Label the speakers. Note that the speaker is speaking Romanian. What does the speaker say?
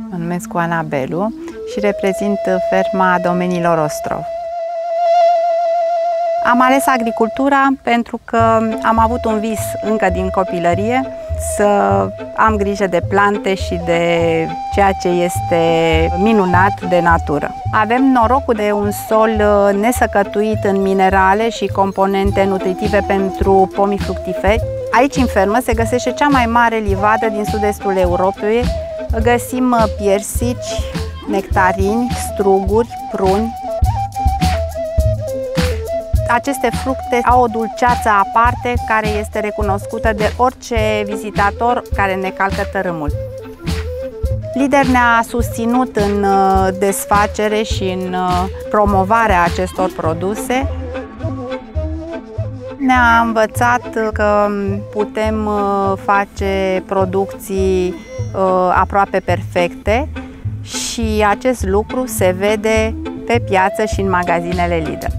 Speaker 1: Mă numesc Oana Belu și reprezint ferma Domeniilor Ostrov. Am ales agricultura pentru că am avut un vis încă din copilărie să am grijă de plante și de ceea ce este minunat de natură. Avem norocul de un sol nesăcătuit în minerale și componente nutritive pentru pomii fructiferi. Aici în fermă se găsește cea mai mare livadă din sud-estul Europei. Găsim piersici, nectarini, struguri, pruni. Aceste fructe au o dulceață aparte care este recunoscută de orice vizitator care ne calcă tărâmul. Lider ne-a susținut în desfacere și în promovarea acestor produse. Ne-a învățat că putem face producții aproape perfecte și acest lucru se vede pe piață și în magazinele Lidl.